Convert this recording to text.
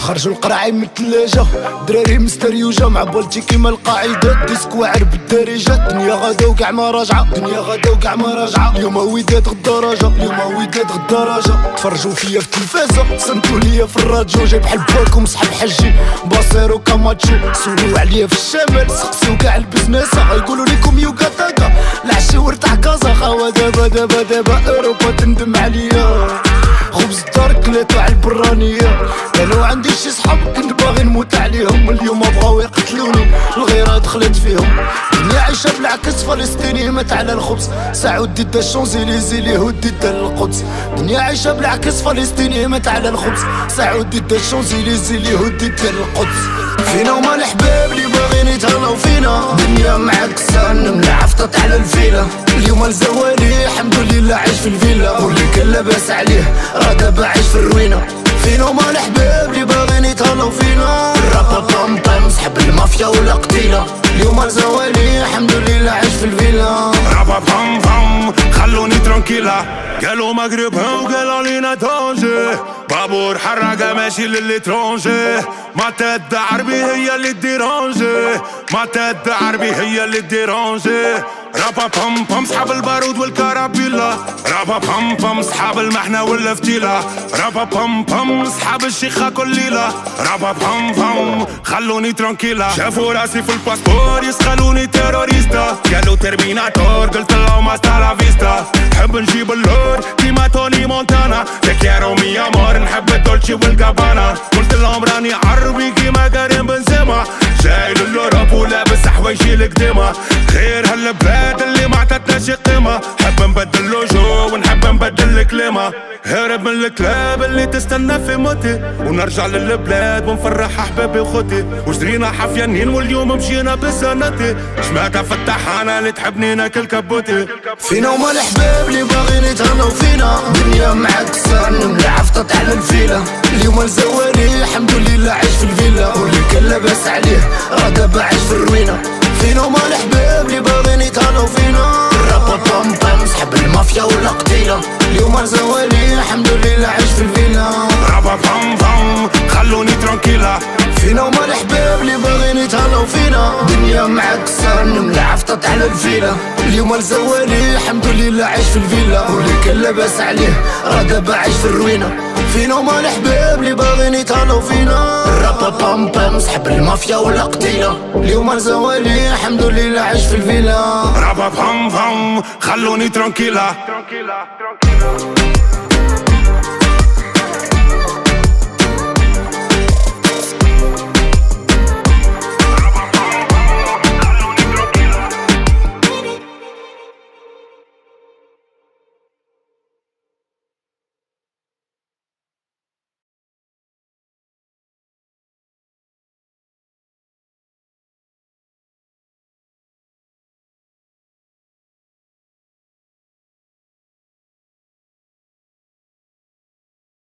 خرجوا القراعي من الثلاجة، دراري مستريوجة مع بولتي كيما القاعدة، ديسك واعر بالدارجة، دنيا غدا وكاع ما راجعة، دنيا غدا وكاع ما راجعة، اليوم وداد غدا راجع، اليوم وداد غدا راجع، تفرجوا فيا في التلفازة، صنتوا ليا في الراديو، جايب بحال بالكم صحاب حجي، باصيرو كاماتشو، سولو عليا في الشمال، سقسيو كاع البزناسة، غيقولوا ليكم يوكا تاكا، العشي ورتاح كازا، خاوة دابا اوروبا تندم عليا، خبز الدار كلاتو على البرانية، انا عندي شي صحاب كنت باغي نموت عليهم، اليوم بغاو يقتلوني، الغيرة دخلت فيهم، دنيا عايشة بالعكس، فلسطيني مات على الخبز، سعود ديدا الشونزيليزي اليهود ديدا القدس، دنيا عايشة بالعكس، فلسطيني مات على الخبز، سعود ديدا الشونزيليزي اليهود ديدا القدس، فينا وما الحباب اللي باغيين يتهلاو فينا، دنيا معكسة نملة عفطت على الفيلا، اليوم الزوالي الحمد لله عايش في الفيلا، واللي كان لاباس عليه راه دابا عايش في الروينة، فينا وما الحباب اللي باغيين يتهلاو فينا، الرابا بام بام صحاب المافيا ولا قتيلة، اليوم الزوالي الحمد لله عايش في الفيلا، رابا بام بام خلوني ترانكيلا، قالوا مغرب وقالوا لينا دونجي، بابور حرقة ماشي للإترونجي، ما تد عربي هي اللي ديرونجي، ما تد عربي هي اللي ديرونجي، رابا بام بام صحاب البارود والكرابيلا، رابا بام بام صحاب المحنة والفتيلة، رابا بام بام صحاب الشيخة كل ليلة، رابا بام بام خلوني ترانكيلا، شافوا راسي في الباسبور يسخلوني تيروريستا، قالوا ترميناتور قلت لهم هاستا لا فيستا، نحب نجيب اللور كيما توني مونتانا، تكيرو مي امور نحب الدولتشي والكابانا، قلت لهم راني عربي كيما كريم بنزيما، جاي للأوروب ولابس حوايجي القديمة، غير هالبلاد اللي ما عطتناش قيمة، حب نبدل لوجو ونحب نبدل الكليمة، هرب من الكلاب اللي تستنى في موتي، ونرجع للبلاد ونفرح احبابي وخوتي، وشرينا حفيانين واليوم مشينا بسنتي، جماعتها فتحانة اللي تحبني ناكل كبوتي، فينا وما الحباب اللي باغيين يتهلاو فينا، دنيا معكسة نملة عفطت على الفيلا، اليوم الزوالي الحمد لله عايش في الفيلا، واللي كان لاباس عليه راه دابا عايش في الروينة، فينا وما الحباب اللي باغيين يتهلاو فينا، الرابا بام بام صحاب المافيا ولا قتيلة، اليوم الزوالي الحمد لله عايش في الفيلا، رابا بام بام خلوني ترانكيلا، فينا وما الحباب اللي باغيين يتهلاو فينا، دنيا معكسة نملة عفطت على الفيلا، اليوم الزوالي الحمد لله عايش في الفيلا، واللي كان لاباس عليه راه دابا عايش في الروينة، فينا وما الحباب اللي باغيين يتهلاو فينا، الرابا بام بام صحاب المافيا ولا قتيلة، اليوم الزوالي الحمد لله عايش في الفيلا، رابا بام بام خلوني ترانكيلا.